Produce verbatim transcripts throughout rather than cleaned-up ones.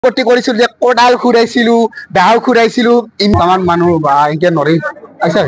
গতি কৰিছিলো যে কোডাল খুৰাইছিলো দাও খুৰাইছিলো ইমান মানুহ বা এনেকে নৰি আইছা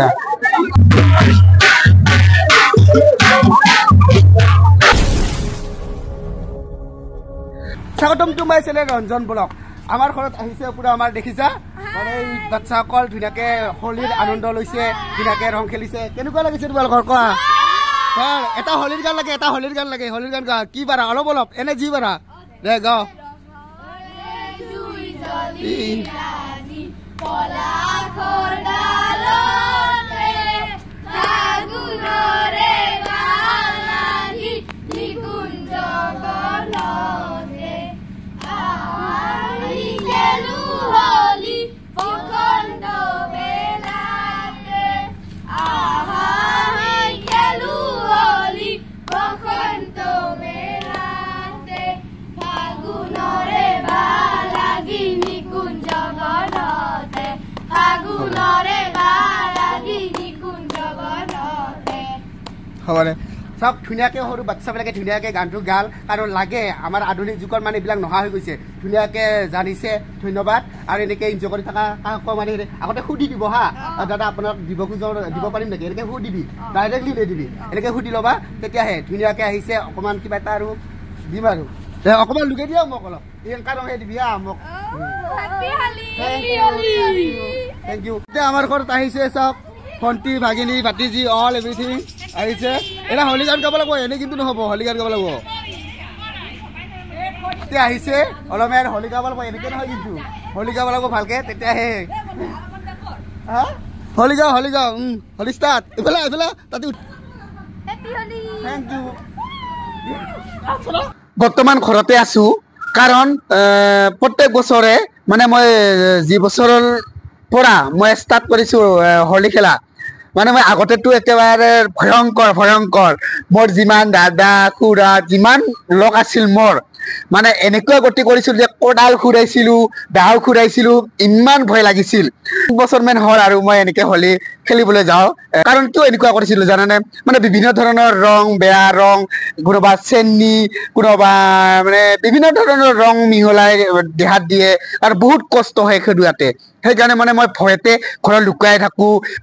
স্বাগতম to my channel Ranjan vlog আমাৰ ঘৰত আহিছে পুৰা আমাৰ দেখিছা মানে এই বাচ্চাসকল ধুনীয়াকে হোলীৰ আনন্দ লৈছে ধুনীয়াকে ৰং খেলিছে কেনেকুৱা লাগিছে তোমালোকৰ কোৱা স্যাৰ এটা হোলীৰ গান লাগে এটা হোলীৰ গান লাগে হোলীৰ গান গা কি বাৰা অলপ অলপ এনে জি বাৰা দে গাও পলা খোৰডালতে ফাগুনৰে বালাহি নিকুঞ্জ বনতে আহি গেলু হলি বসন্ত বেলাতে আহি গেলু হলি বসন্ত বেলাতে ফাগুনৰে বালাহি নিকুঞ্জ বনতে ফাগুনৰে বালাহি নিকুঞ্জ বনতে হবনে সব ধুনীয়াকে সৰু বাচ্চাবিলাকে ধুনীয়াকে গানটো গাল আৰু লাগে আমাৰ আধুনিক যুগৰ মানে এইবিলাক নহা হৈ গৈছে ধুনীয়াকে জানিছে ধন্যবাদ আৰু এনেকে এনজয় কৰি থকা কাকো মানে আগতে সুধি দিব হা দাদা আপোনাক দিব খোজো দিব পাৰিম নেকি এনেকে সুধিবি ডাইৰেক্টলি নিদিবি এনেকে সুধি ল'বা তেতিয়াহে ধুনীয়াকে আহিছে অকণমান কিবা এটা আৰু দিম আৰু অকণমান লুকাই দিয়া মোক অলপ এই কাৰণহে দিবি হা মোক থেংক ইউ এতিয়া আমাৰ ঘৰত আহিছে চব ভণ্টি ভাগিনী ভাতিজী অল এভৰিথিং আহিছে এটা হোলী গান গাব লাগিব এনে কিন্তু নহ'ব হোলী গান গাব লাগিব এতিয়া আহিছে অলপমান হোলী গাব লাগিব এনেকে নহয় কিন্তু হোলী গাব লাগিব ভালকে তেতিয়াহে হোলী গাওঁ হোলী গাওঁ হোলী ষ্টাৰ্ট এইফালে এইফালে তাতে থেংক ইউ বৰ্তমান ঘৰতে আছো কাৰণ প্ৰত্যেক বছৰে মানে মই যি বছৰৰ পৰা মই ষ্টাৰ্ট কৰিছো হোলী খেলা মানে মই আগতেতো একেবাৰে ভয়ংকৰ ভয়ংকৰ মোৰ যিমান দাদা খুৰা যিমান লগ আছিল মোৰ মানে এনেকুৱা গতি কৰিছিলো যে কোডাল খুৰাইছিলো দাও খুৰাইছিলো ইমান ভয় লাগিছিল বছৰমান হ'ল আৰু মই এনেকে হোলী খেলিবলৈ যাওঁ কাৰণ কিয় এনেকুৱা কৰিছিলো জানানে মানে বিভিন্ন ধৰণৰ ৰং বেয়া ৰং কোনোবা চেনি কোনোবা মানে বিভিন্ন ধৰণৰ ৰং মিহলাই দেহাত দিয়ে আৰু বহুত কষ্ট হয় খেদুৱাতে সেইকাৰণে মানে মই ভয়তে ঘৰত লুকাই থাকো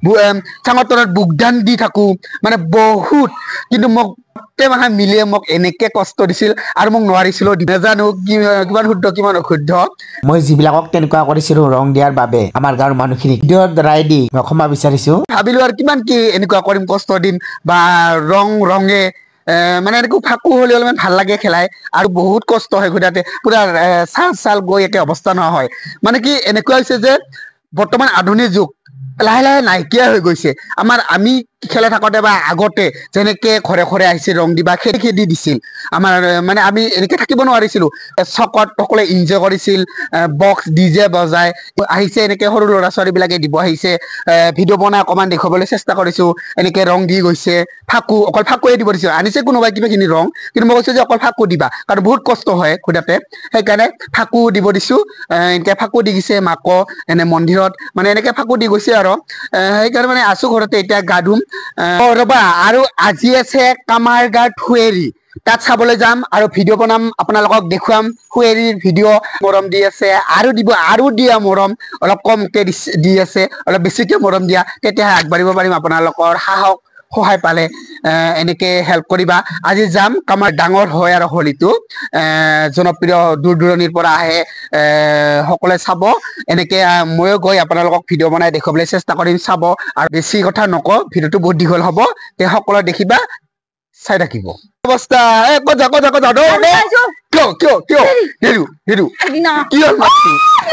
চাঙৰ তলত বুকদান দি থাকো মানে বহুত কিন্তু মোক গোটেই মানুহে মিলিয়ে মোক এনেকে কষ্ট দিছিল আৰু মোক নোৱাৰিছিলো নাজানো কিমান শুদ্ধ কিমান অশুদ্ধ মই যিবিলাকক তেনেকুৱা কৰিছিলো ৰং দিয়াৰ বাবে আমাৰ গাঁৱৰ মানুহখিনিক ভিডিঅ'ৰ দ্বাৰাই দি মই ক্ষমা বিচাৰিছো ভাবিলো আৰু কিমান কি এনেকুৱা কৰিম কষ্ট দিম বা ৰং ৰঙে মানে এনেকৈ ফাকু হ'লে অলপমান ভাল লাগে খেলাই আৰু বহুত কষ্ট হয় ঘূৰাতে পুৰা চাল চাল গৈ একে অৱস্থা নোহোৱা হয় মানে কি এনেকুৱা হৈছে যে বৰ্তমান আধুনিক যুগ লাহে লাহে নাইকিয়া হৈ গৈছে আমাৰ আমি খেলা থাকোঁতে বা আগতে যেনেকে ঘৰে ঘৰে আহিছিল ৰং দিবা খেদি খেদি দিছিল আমাৰ মানে আমি এনেকে থাকিব নোৱাৰিছিলো চকত সকলোৱে এনজয় কৰিছিল বক্স ডিজে বজাই আহিছে এনেকে সৰু ল'ৰা ছোৱালীবিলাকে দিব আহিছে ভিডিঅ' বনাই অকণমান দেখুৱাবলৈ চেষ্টা কৰিছো এনেকে ৰং দি গৈছে ফাকু অকল ফাকুৱে দিব দিছে আনিছে কোনোবাই কিবাখিনি ৰং কিন্তু মই কৈছো যে অকল ফাকু দিবা কাৰণ বহুত কষ্ট হয় ঘূৰাতে সেইকাৰণে ফাকু দিব দিছো এনেকে ফাকু দি গৈছে মাক এনে মন্দিৰত মানে এনেকে ফাকু দি গৈছে আৰু সেইকাৰণে মানে আছো ঘৰতে এতিয়া গা ধুম ৰবা আৰু আজি আছে কামাৰগাঁও থুৱেৰী তাত চাবলৈ যাম আৰু ভিডিঅ' বনাম আপোনালোকক দেখুৱাম থুৱেৰীৰ ভিডিঅ' মৰম দি আছে আৰু দিব আৰু দিয়া মৰম অলপ কমকে দি আছে অলপ বেছিকে মৰম দিয়া তেতিয়াহে আগবাঢ়িব পাৰিম আপোনালোকৰ সাহস সহায় পালে এনেকে হেল্প কৰিবা আজি যাম কামাৰ ডাঙৰ হয় আৰু হোলীটো জনপ্ৰিয় দূৰ দূৰণিৰ পৰা আহে সকলোৱে চাব এনেকে ময়ো গৈ আপোনালোকক ভিডিঅ' বনাই দেখুৱাবলৈ চেষ্টা কৰিম চাব আৰু বেছি কথা নকওঁ ভিডিঅ'টো বহুত দীঘল হ'ব তে সকলোৱে দেখিবা চাই থাকিব অৱস্থা এ ক'ত যা ক'ত যা ক'ত যা কিয় কিয় কিয় হেৰু হেৰু কি হ'ল মাতটো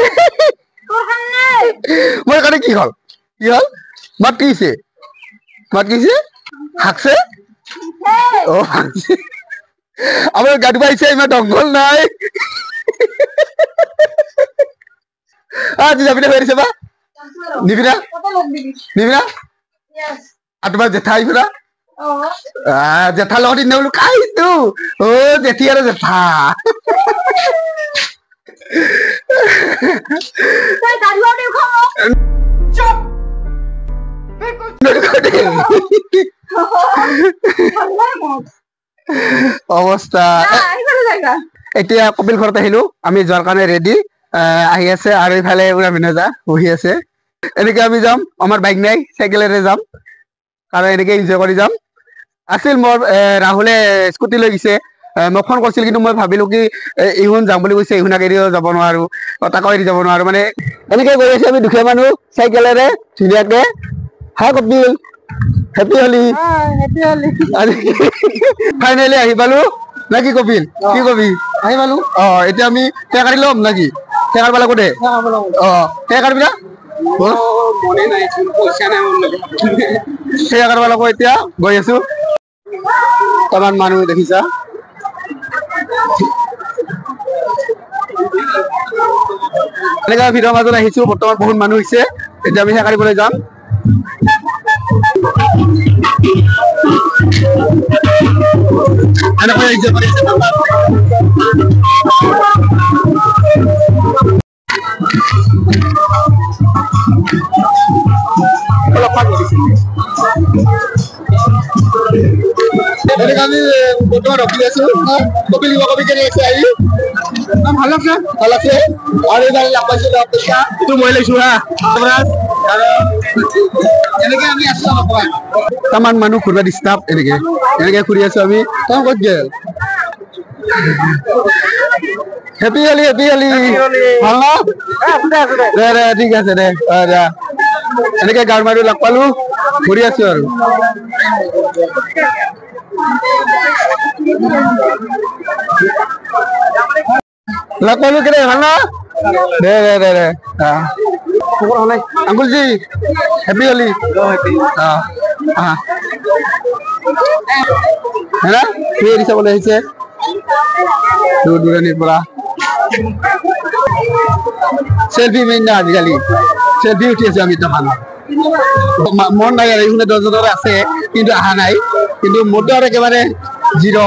মোৰ কাৰণে কি হ'ল কি হ'ল মাত কিছে মাত কিছে হাকছে ও হাকছে আমার গাড়ি পাইছে ইমান দঙ্গল নাই আজ যাবি না ফেরিছে বা নিবি না নিবি না আর তোমার জেঠা আইব না জেঠা লগত দিন বোলো খাইতো ও জেঠি আর জেঠা অবস্থা এতিয়া কপিল ঘৰত আহিলো আমি যোৱাৰ কাৰণে ৰেডি আহি আছে আৰু ইফালে উৰা মিনাজা বহি আছে এনেকে আমি যাম আমাৰ বাইক নাই চাইকেলেৰে যাম আৰু এনেকে এনজয় কৰি যাম আছিল মোৰ ৰাহুলে স্কুটি লৈ গৈছে মই ফোন কৰিছিল কিন্তু মই ভাবিলো কি ইহুন যাম বুলি কৈছে ইহুনাক এৰিও যাব নোৱাৰো তাকো এৰি যাব নোৱাৰো মানে এনেকে গৈ আছো আমি দুখীয়া মানুহ চাইকেলেৰে ধুনীয়াকে hi Kapil happy Holi finally আহি পালো না কি কপিল কি কবি আহি পালো অ এতিয়া আমি টেকা কাটি ল'ম নাকি টেকাৰ পালা কোটে অ টেকা কাটবি না টেকা কাটবা লাগব এতিয়া গৈ আছো তামান মানুহ দেখিছা এনেকা ভিৰৰ মাজত আহিছো বৰ্তমান বহুত মানুহ হৈছে এতিয়া আমি টেকা কাটিবলৈ যাম এনেকৈ এনজয় কৰি আছে আমি বৰ্তমান ৰখি আছো কপিল কবি কেনে আছে আহি ভাল লাগছে ভাল লাগছে আৰু এইবাৰ লাভ পাইছিলো অপেক্ষা এইটো মই লৈছো হা এনেকে আমি আছো তামান মানুহ ঘূৰিব ডিষ্টাৰ্ব এনেকে এনেকে ঘূৰি আছো আমি তই ক'ত গেল হেপী হলি হেপী হলি ভাল না দে দে ঠিক আছে দে এনেকে গাঁৱৰ মানুহ লগ পালো ঘূৰি আছো আৰু লগ পালো কেনে ভাল না দে দে দে দে আংকুল জি হেপী হলি হেনা ফেৰি চাবলৈ আহিছে দূৰ দূৰণিৰ পৰা সেলফি মেইন না আজিকালি সেলফি উঠি আছো আমি তখন মন নাই আৰু এইখনে দহজনৰ আছে কিন্তু অহা নাই কিন্তু মোৰতো আৰু একেবাৰে জিৰ'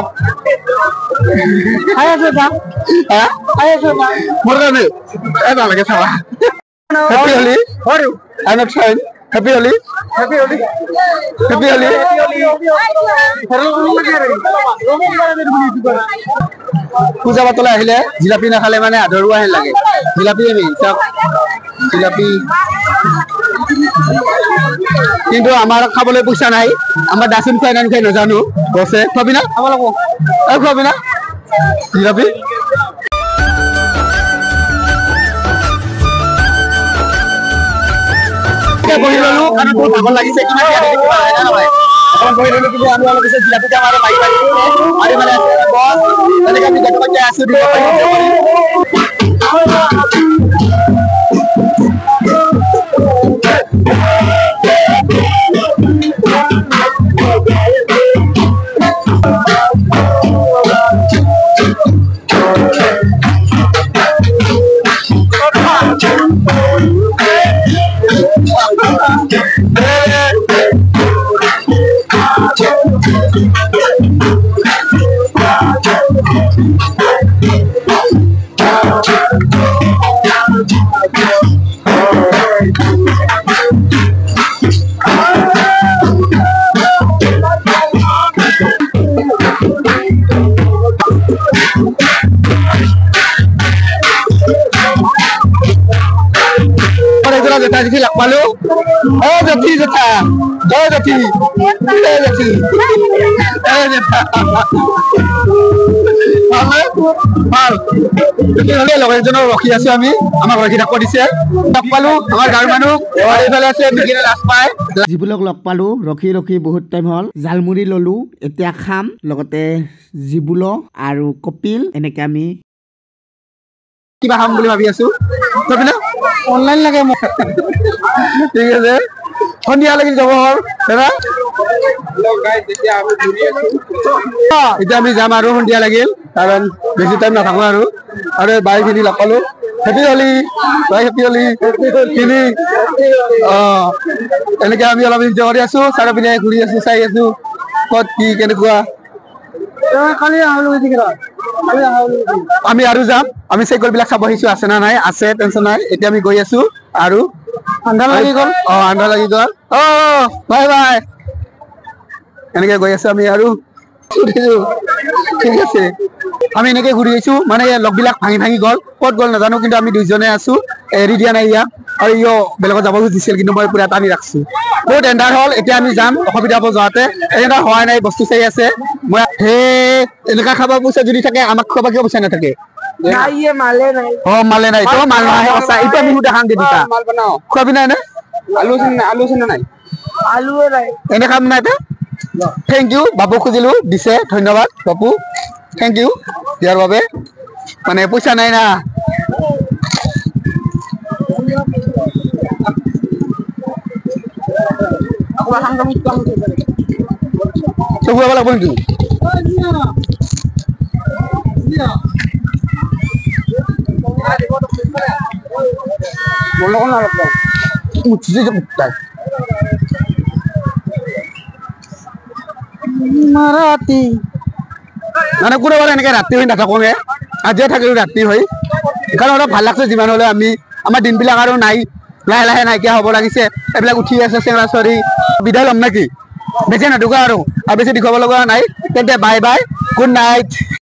মোৰ কাৰণে নালাগে চাবা happy Holi I not fine happy Holi happy Holi happy Holi পূজা পাতলে আহিলে জিলাপি নাখালে মানে আধৰুৱা হেন লাগে জিলাপি আমি চাওক জিলাপি কিন্তু আমাৰ খাবলৈ পইচা নাই আমাৰ ডাচুন খুৱাই নাই খাই নাজানো গছে খুৱাবি না খুৱাবি না জিলাপি বহি ললো কাৰণ বহুত ভাগৰ লাগিছে কিমান বহি ললো কিন্তু আমি অলপ পিছত জিলাপি খাম আৰু মাৰি মাৰি আৰু মানে বছ এনেকে আমি গতবাকে আছো দিব পাৰিম জেঠা জেঠি লগ পালো অ জেঠি জেঠা অ জেঠি জেঠি লগৰ এজনৰ ৰখি আছো আমি আমাক ৰখি থাকব দিছে লগ পালো আমাৰ গাঁৱৰ মানুহ এইফালে আছে লাজ পাই যিবোৰক লগ পালো ৰখি ৰখি বহুত টাইম হ'ল জালমুড়ি ললো এতিয়া খাম লগতে জিবুল আৰু কপিল এনেকে আমি কিবা খাম বুলি ভাবি আছো অনলাইন লাগে মোক ঠিক আছে সন্ধিয়া লাগিল যাব হ'ল দাদা এতিয়া আমি যাম আৰু সন্ধিয়া লাগিল কাৰণ বেছি টাইম নাথাকো আৰু আৰু বাইখিনি লগ পালো হেপী হলি বাই হেপী হলি তিনি অ এনেকে আমি অলপ এনজয় কৰি আছো চাৰ পিনে ঘূৰি আছো চাই আছো ক'ত কি কেনেকুৱা আমি আৰু যাম আমি চাইকেল বিলাক চাব আহিছো আছে না নাই আছে টেনচন নাই এতিয়া আমি গৈ আছো আৰু আন্ধাৰ লাগি গ'ল অ আন্ধাৰ লাগি গ'ল অ বাই বাই এনেকে গৈ আছো আমি আৰু ঠিক আছে আমি এনেকৈ ঘূৰি আহিছোঁ মানে লগবিলাক ভাঙি ভাঙি গ'ল ক'ত গ'ল নাজানো কিন্তু আমি দুইজনে আছোঁ এৰি দিয়া নাই ইয়াক আৰু ইয়ো বেলেগত যাব খুজিছিল কিন্তু মই পুৰা টানি ৰাখিছোঁ বহুত এণ্ডাৰ হ'ল এতিয়া আমি যাম অসুবিধা হ'ব যোৱাতে এনেকুৱা হোৱা নাই বস্তু চাই আছে মই হে এনেকুৱা খাব পইচা যদি থাকে আমাক খোৱা কিয় পইচা নাথাকে অ মালে নাই তো মাল নাহে সঁচা এইটো আমি সুধা খাম দে দুটা খোৱাবি নাই নে আলু আলু চিন্তা নাই আলু নাই এনে খাম নাই থেংক ইউ বাবু খুজিলো দিছে ধন্যবাদ বাবু থেংক ইউ দিয়াৰ বাবে মানে পইচা নাই না চকুৱাব লাগিব নেকি ৰাতি মানে কোনোবাৰে এনেকে ৰাতি হৈ নাথাকোঁগে আজিয়ে থাকিলো ৰাতি হৈ কাৰণ অলপ ভাল লাগছে যিমান হ'লেও আমি আমাৰ দিনবিলাক আৰু নাই লাহে লাহে নাইকিয়া হ'ব লাগিছে এইবিলাক উঠি আছে চেঙৰা চৰি বিদায় ল'ম নেকি বেছি নাথাকো আৰু আৰু বেছি দেখুৱাব লগা নাই তেন্তে বাই বাই গুড নাইট